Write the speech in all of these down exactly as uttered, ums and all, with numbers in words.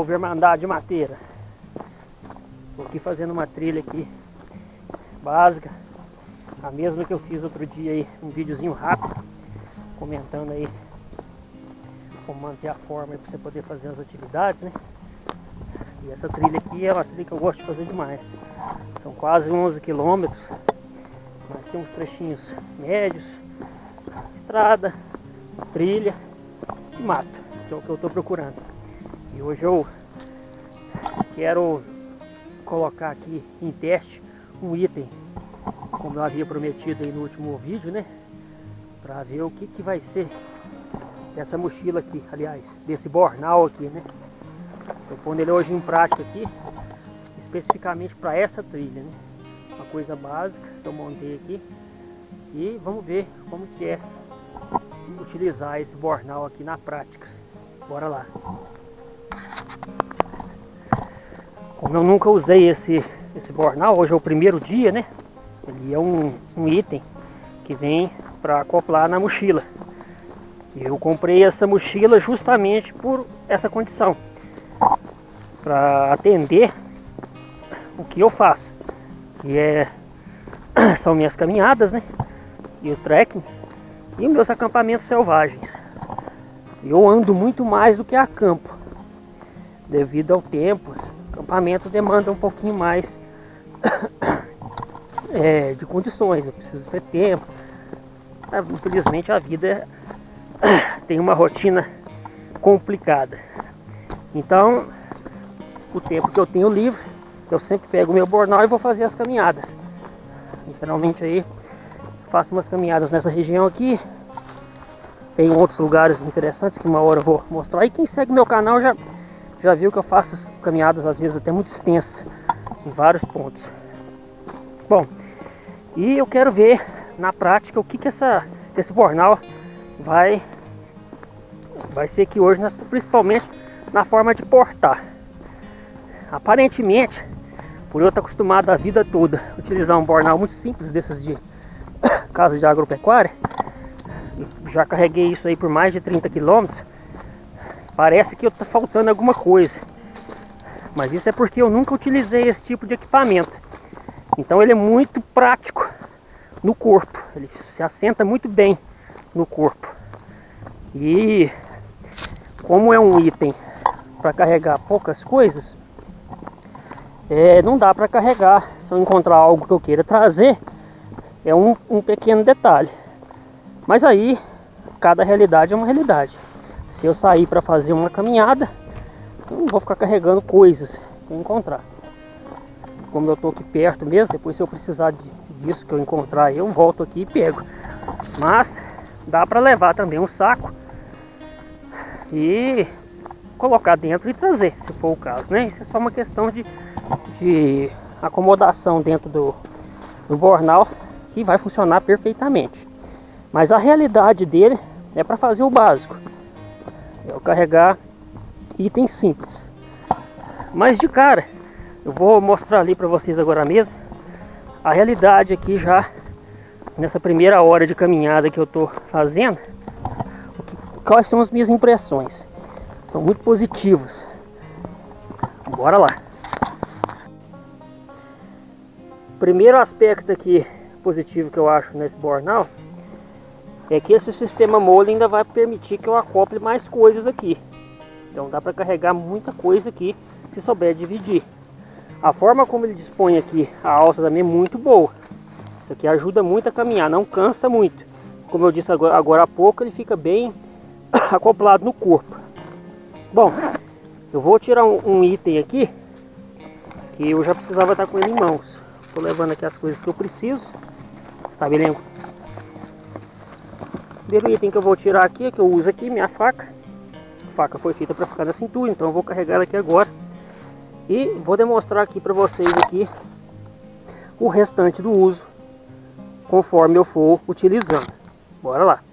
Salve, Irmandade de Mateira. Estou aqui fazendo uma trilha aqui básica, a mesma que eu fiz outro dia aí, um videozinho rápido, comentando aí como manter a forma para você poder fazer as atividades, né? E essa trilha aqui é uma trilha que eu gosto de fazer demais. São quase onze quilômetros, mas tem uns trechinhos médios, estrada, trilha e mato, que é o que eu estou procurando. E hoje eu quero colocar aqui em teste um item, como eu havia prometido aí no último vídeo, né? Para ver o que, que vai ser essa mochila aqui, aliás, desse bornal aqui, né? Estou pondo ele hoje em prática aqui, especificamente para essa trilha, né? Uma coisa básica que eu montei aqui. E vamos ver como que é utilizar esse bornal aqui na prática. Bora lá! Como eu nunca usei esse, esse bornal, hoje é o primeiro dia, né? Ele é um, um item que vem para acoplar na mochila. Eu comprei essa mochila justamente por essa condição, para atender o que eu faço, que é são minhas caminhadas, né? E o trekking e os meus acampamentos selvagens. Eu ando muito mais do que acampo, devido ao tempo. O acampamento demanda um pouquinho mais é, de condições, eu preciso ter tempo. Infelizmente a vida tem uma rotina complicada. Então, o tempo que eu tenho livre, eu sempre pego o meu bornal e vou fazer as caminhadas. Geralmente aí faço umas caminhadas nessa região aqui. Tem outros lugares interessantes que uma hora eu vou mostrar. E quem segue meu canal já, já viu que eu faço caminhadas às vezes até muito extensas, em vários pontos. Bom, e eu quero ver na prática o que, que essa, esse bornal vai, vai ser aqui hoje, principalmente na forma de portar. Aparentemente, por eu estar acostumado a vida toda a utilizar um bornal muito simples desses de casa de agropecuária, já carreguei isso aí por mais de trinta quilômetros, parece que eu tá faltando alguma coisa. Mas isso é porque eu nunca utilizei esse tipo de equipamento. Então ele é muito prático no corpo, ele se assenta muito bem no corpo. E como é um item para carregar poucas coisas, é, não dá para carregar. Se eu encontrar algo que eu queira trazer, é um, um pequeno detalhe. Mas aí, cada realidade é uma realidade. Se eu sair para fazer uma caminhada, eu não vou ficar carregando coisas que eu encontrar. Como eu estou aqui perto mesmo, depois se eu precisar de, disso que eu encontrar, eu volto aqui e pego. Mas dá para levar também um saco e colocar dentro e trazer, se for o caso, né? Isso é só uma questão de, de acomodação dentro do, do bornal, que vai funcionar perfeitamente. Mas a realidade dele é para fazer o básico, é eu carregar itens simples. Mas de cara, eu vou mostrar ali para vocês agora mesmo a realidade aqui já nessa primeira hora de caminhada que eu estou fazendo. O que, quais são as minhas impressões? São muito positivas. Bora lá. Primeiro aspecto aqui positivo que eu acho nesse bornal é que esse sistema mole ainda vai permitir que eu acople mais coisas aqui. Então dá para carregar muita coisa aqui se souber dividir. A forma como ele dispõe aqui a alça também é muito boa. Isso aqui ajuda muito a caminhar, não cansa muito. Como eu disse agora, agora há pouco, ele fica bem acoplado no corpo. Bom, eu vou tirar um, um item aqui que eu já precisava estar com ele em mãos. Estou levando aqui as coisas que eu preciso. Tá, beleza? O primeiro item que eu vou tirar aqui, que eu uso aqui, minha faca. A faca foi feita para ficar na cintura, então eu vou carregar ela aqui agora. E vou demonstrar aqui para vocês aqui o restante do uso, conforme eu for utilizando. Bora lá!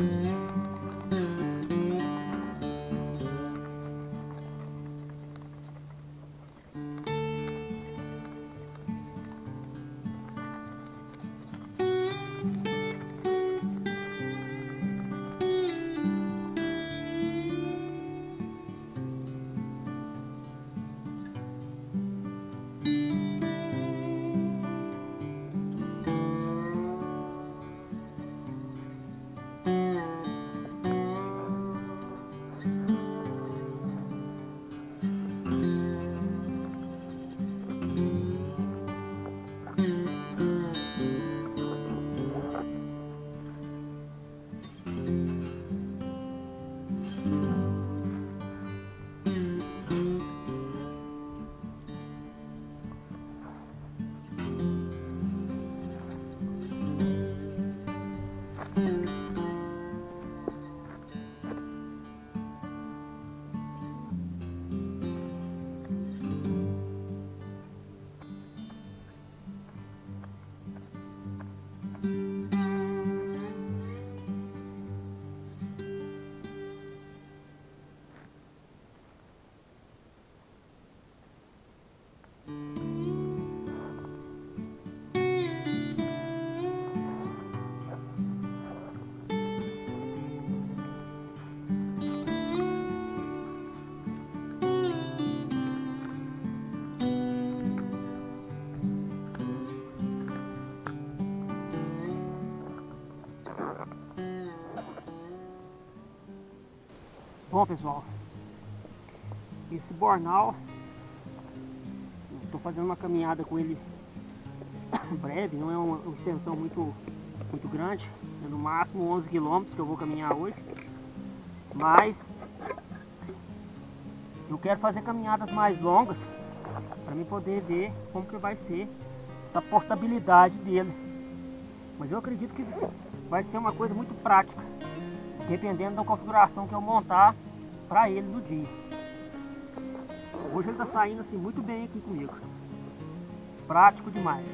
Bom, pessoal, esse bornal, estou fazendo uma caminhada com ele breve, não é uma, uma extensão muito, muito grande, é no máximo onze quilômetros que eu vou caminhar hoje, mas eu quero fazer caminhadas mais longas para mim poder ver como que vai ser essa portabilidade dele. Mas eu acredito que vai ser uma coisa muito prática, dependendo da configuração que eu montar para ele no dia. Hoje ele está saindo assim muito bem aqui comigo, prático demais.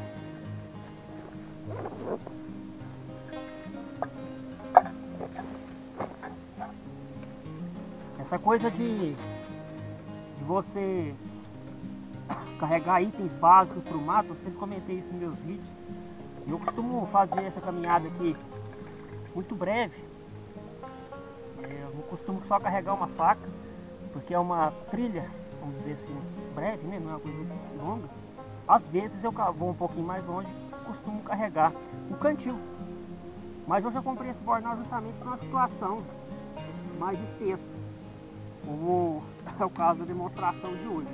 Essa coisa de, de você carregar itens básicos para o mato, eu sempre comentei isso nos meus vídeos. Eu costumo fazer essa caminhada aqui muito breve. Eu não costumo só carregar uma faca, porque é uma trilha, vamos dizer assim, breve, né? Não é uma coisa longa. Às vezes eu vou um pouquinho mais longe, costumo carregar o cantil. Mas eu já comprei esse bornal justamente para uma situação mais extensa, como é o caso da demonstração de hoje.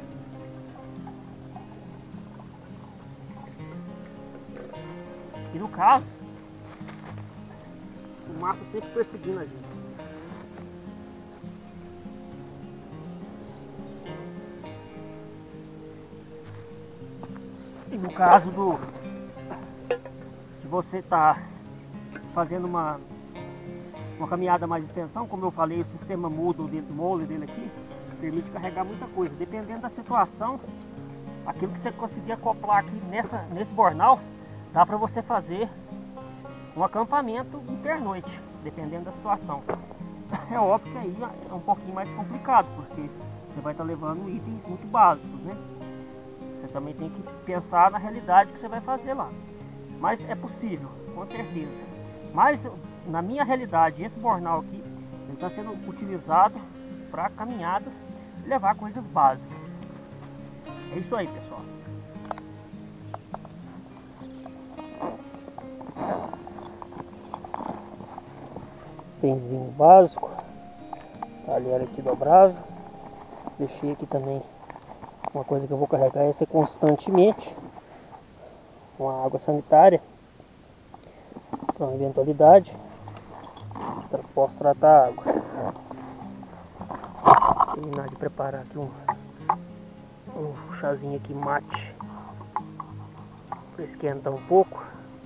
E no caso, o mato sempre perseguindo a gente. E no caso do de você estar tá fazendo uma uma caminhada mais extensão, como eu falei, o sistema mudo dele, mole dele aqui permite carregar muita coisa. Dependendo da situação, aquilo que você conseguir acoplar aqui nessa, nesse bornal, dá para você fazer um acampamento internoite, dependendo da situação. É óbvio que aí é um pouquinho mais complicado, porque você vai estar tá levando itens muito básicos, né? Você também tem que pensar na realidade que você vai fazer lá. Mas é possível, com certeza. Mas na minha realidade, esse bornal aqui, ele está sendo utilizado para caminhadas e levar coisas básicas. É isso aí, pessoal. Benzinho básico, talher aqui dobrável. Deixei aqui também uma coisa que eu vou carregar essa constantemente, uma água sanitária para uma eventualidade, para posso tratar a água. Terminar de preparar aqui um, um chazinho aqui mate para esquentar um pouco.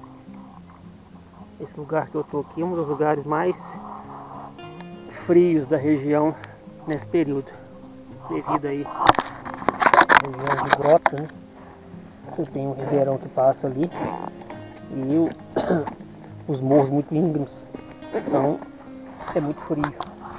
Esse lugar que eu tô aqui é um dos lugares mais frios da região nesse período, devido aí à região de grota, né? Você tem um ribeirão que passa ali e o, os morros muito íngremes Então é muito frio.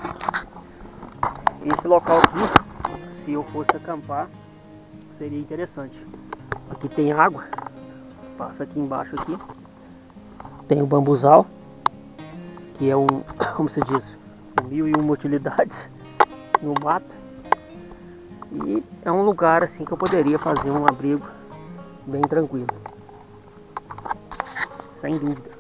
Esse local aqui, se eu fosse acampar, seria interessante. Aqui tem água, passa aqui embaixo aqui. Tem o bambuzal, que é um, como se diz, mil e uma utilidades no mato. E é um lugar assim que eu poderia fazer um abrigo bem tranquilo, sem dúvida.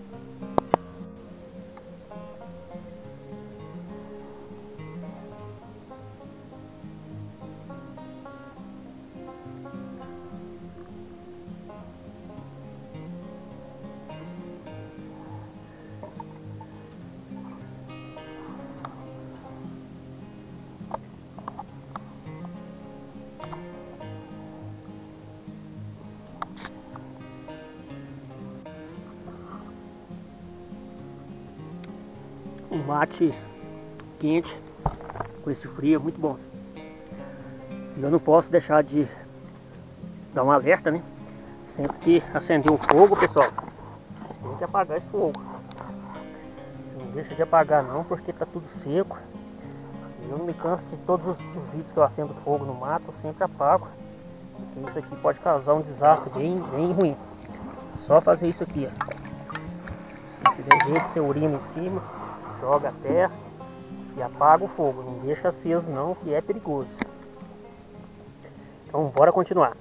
Um mate quente com esse frio é muito bom. E eu não posso deixar de dar um alerta, né? Sempre que acender um fogo, pessoal, tem que apagar esse fogo. Não deixa de apagar não, porque tá tudo seco. Eu não me canso de todos os, os vídeos que eu acendo fogo no mato, eu sempre apago. Porque isso aqui pode causar um desastre bem, bem ruim. Só fazer isso aqui, ó. Se tiver jeito, você urina em cima, joga a terra e apaga o fogo. Não deixa aceso não, que é perigoso. Então bora continuar.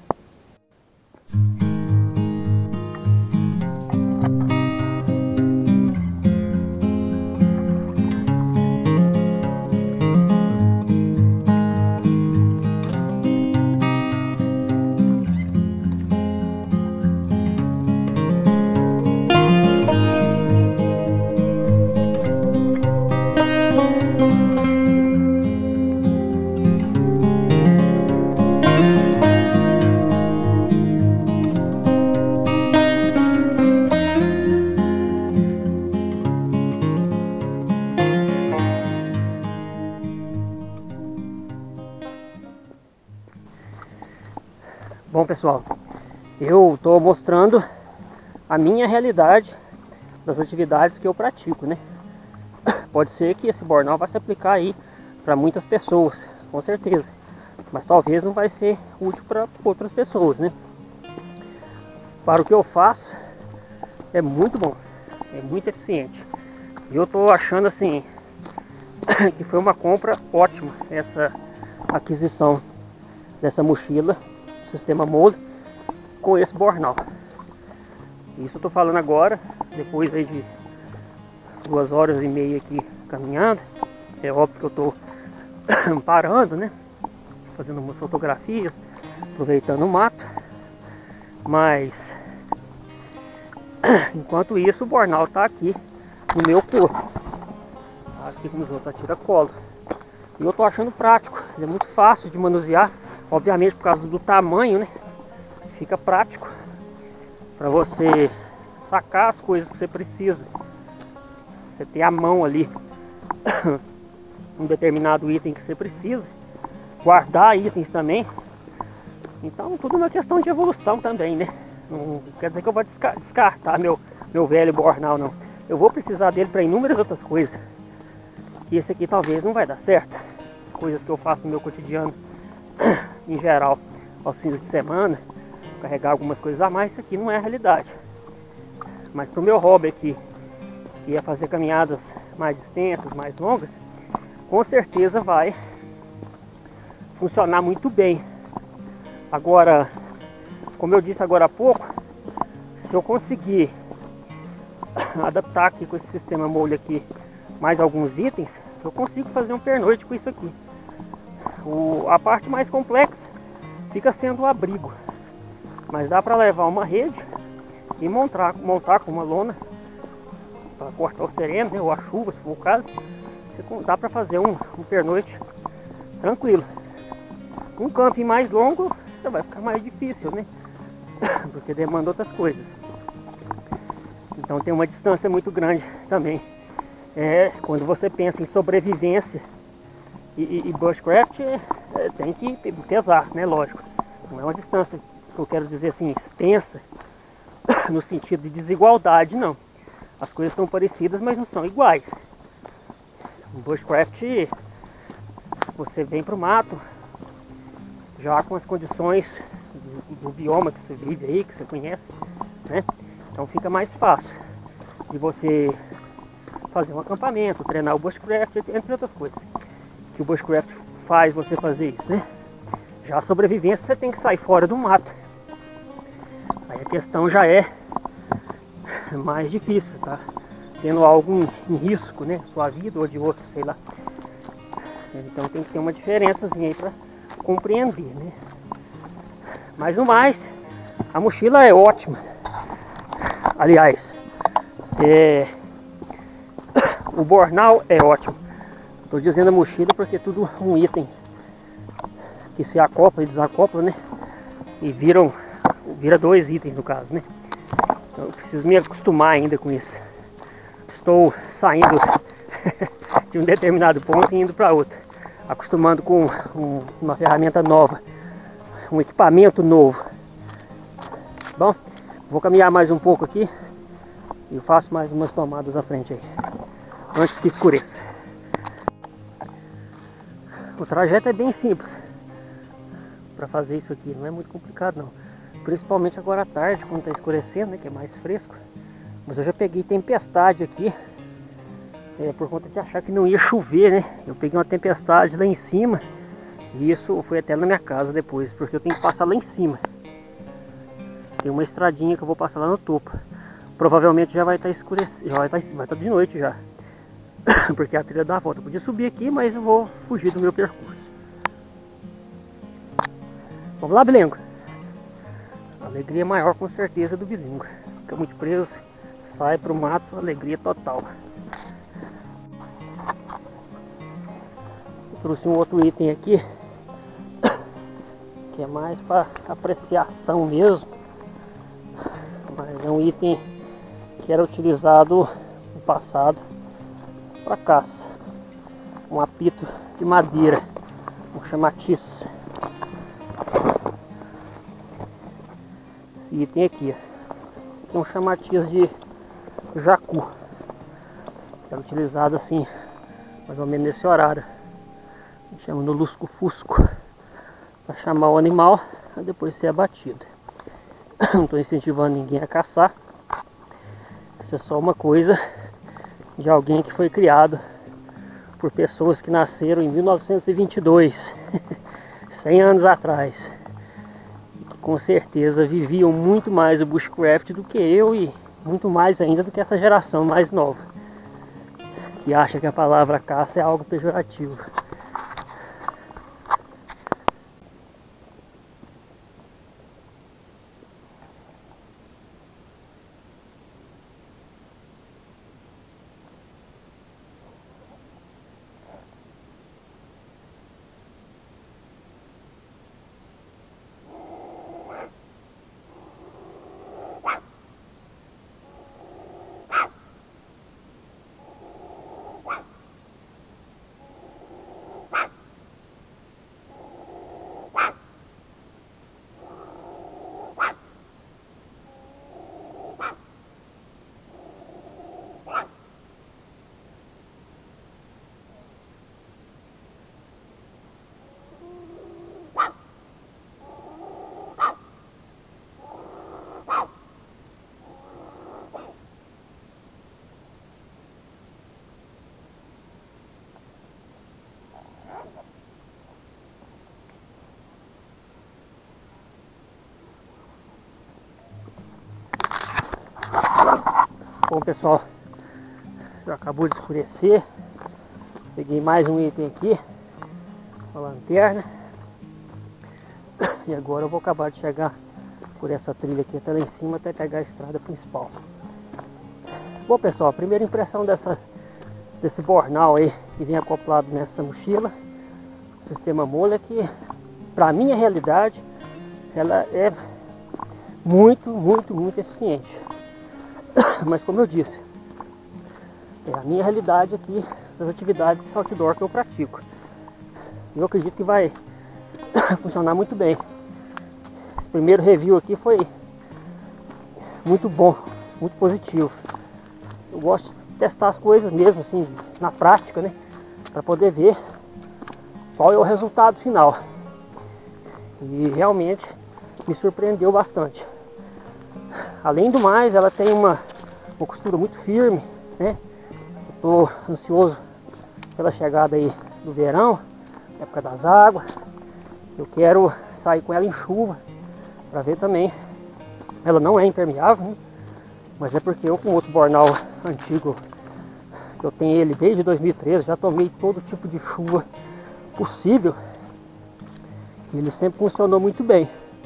Bom, pessoal, eu estou mostrando a minha realidade das atividades que eu pratico, né? Pode ser que esse bornal vai se aplicar aí para muitas pessoas, com certeza, mas talvez não vai ser útil para outras pessoas, né? Para o que eu faço, é muito bom, é muito eficiente. E eu estou achando assim que foi uma compra ótima essa aquisição dessa mochila sistema Mold com esse bornal. Isso eu estou falando agora, depois aí de duas horas e meia aqui caminhando. É óbvio que eu estou parando, né? Fazendo umas fotografias, aproveitando o mato. Mas enquanto isso, o bornal está aqui no meu corpo. Tá aqui como os outros, tira-colo. E eu estou achando prático, ele é muito fácil de manusear. Obviamente por causa do tamanho, né? Fica prático para você sacar as coisas que você precisa. Você ter a mão ali um determinado item que você precisa, guardar itens também. Então tudo é uma questão de evolução também, né? Não quer dizer que eu vou descartar meu, meu velho bornal, não. Eu vou precisar dele para inúmeras outras coisas. E esse aqui talvez não vai dar certo. Coisas que eu faço no meu cotidiano em geral, aos fins de semana, carregar algumas coisas a mais, isso aqui não é a realidade. Mas para o meu hobby aqui, que é fazer caminhadas mais extensas, mais longas, com certeza vai funcionar muito bem. Agora, como eu disse agora há pouco, se eu conseguir adaptar aqui com esse sistema Mold aqui mais alguns itens, eu consigo fazer um pernoite com isso aqui. O, a parte mais complexa fica sendo o abrigo, mas dá para levar uma rede e montar, montar com uma lona para cortar o sereno, né, ou a chuva, se for o caso. Você, dá para fazer um, um pernoite tranquilo. Um camping mais longo já vai ficar mais difícil, né? Porque demanda outras coisas. Então tem uma distância muito grande também. É, quando você pensa em sobrevivência e, e, e bushcraft, é, é, tem que pesar, né? Lógico. Não é uma distância que eu quero dizer assim extensa no sentido de desigualdade, não. As coisas são parecidas, mas não são iguais. No bushcraft você vem para o mato já com as condições do, do bioma que você vive aí, que você conhece, né? Então fica mais fácil de você fazer um acampamento, treinar o bushcraft, entre outras coisas que o bushcraft faz você fazer isso, né? Já a sobrevivência você tem que sair fora do mato. Aí a questão já é mais difícil, tá? Tendo algo em, em risco, né? Sua vida ou de outro, sei lá. Então tem que ter uma diferençazinha aí para compreender, né? Mas no mais, a mochila é ótima. Aliás, é... o bornal é ótimo. Estou dizendo a mochila porque é tudo um item que se acopla e desacopla, né? E viram, vira dois itens no caso, né? Então eu preciso me acostumar ainda com isso. Estou saindo de um determinado ponto e indo para outro, acostumando com um, uma ferramenta nova, um equipamento novo. Bom, vou caminhar mais um pouco aqui e faço mais umas tomadas à frente aí, antes que escureça. O trajeto é bem simples para fazer isso aqui, não é muito complicado não, principalmente agora à tarde, quando está escurecendo, né, que é mais fresco. Mas eu já peguei tempestade aqui, é, por conta de achar que não ia chover, né? Eu peguei uma tempestade lá em cima e isso foi até na minha casa depois, porque eu tenho que passar lá em cima. Tem uma estradinha que eu vou passar lá no topo. Provavelmente já vai estar escurecendo, já vai estar, vai estar de noite já, porque a trilha dá a volta. Eu podia subir aqui, mas eu vou fugir do meu percurso. Vamos lá, bilingue. A alegria maior com certeza do bilingue. Fica muito preso, sai pro mato, alegria total. Eu trouxe um outro item aqui, que é mais para apreciação mesmo, mas é um item que era utilizado no passado para caça. Um apito de madeira, um chamatiz. Esse item aqui, esse aqui é um chamatiz de jacu, que é utilizado assim, mais ou menos nesse horário. A gente chama no lusco-fusco, para chamar o animal a depois ser abatido. Não estou incentivando ninguém a caçar. Isso é só uma coisa de alguém que foi criado por pessoas que nasceram em mil novecentos e vinte e dois, cem anos atrás. Com certeza viviam muito mais o bushcraft do que eu e muito mais ainda do que essa geração mais nova, que acha que a palavra caça é algo pejorativo. Bom, pessoal, já acabou de escurecer. Peguei mais um item aqui, uma lanterna, e agora eu vou acabar de chegar por essa trilha aqui até lá em cima, até pegar a estrada principal. Bom, pessoal, a primeira impressão dessa, desse bornal aí que vem acoplado nessa mochila, o sistema Mola, é que, para minha realidade, ela é muito, muito, muito eficiente. Mas como eu disse, é a minha realidade aqui das atividades outdoor que eu pratico. Eu acredito que vai funcionar muito bem. Esse primeiro review aqui foi muito bom, muito positivo. eu gosto de testar as coisas mesmo, assim, na prática, né? Para poder ver qual é o resultado final. E realmente me surpreendeu bastante. Além do mais, ela tem uma, uma costura muito firme, né? Eu tô ansioso pela chegada aí do verão, época das águas. Eu quero sair com ela em chuva para ver também. Ela não é impermeável, né? Mas é porque eu, com outro bornal antigo, que eu tenho ele desde dois mil e treze, já tomei todo tipo de chuva possível. E ele sempre funcionou muito bem.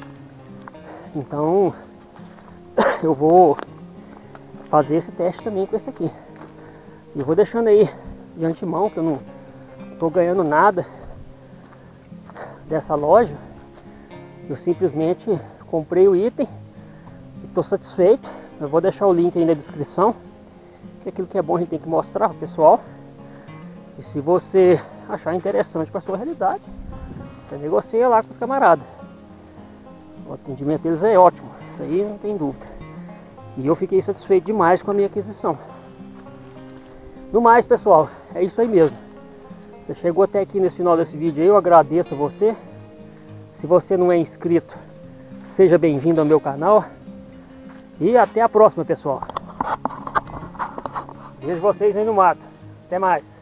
Então eu vou fazer esse teste também com esse aqui. E vou deixando aí de antemão que eu não estou ganhando nada dessa loja. Eu simplesmente comprei o item e estou satisfeito. Eu vou deixar o link aí na descrição, que aquilo que é bom a gente tem que mostrar pro pessoal. E se você achar interessante para sua realidade, você negocia lá com os camaradas. O atendimento deles é ótimo, isso aí não tem dúvida. E eu fiquei satisfeito demais com a minha aquisição. No mais, pessoal, é isso aí mesmo. Você chegou até aqui nesse final desse vídeo aí, eu agradeço a você. Se você não é inscrito, seja bem-vindo ao meu canal. E até a próxima, pessoal. Vejo vocês aí no mato. Até mais.